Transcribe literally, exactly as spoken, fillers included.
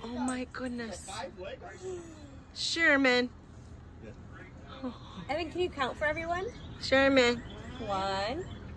Oh my goodness. Sherman. Evan, can you count for everyone? Sherman. One.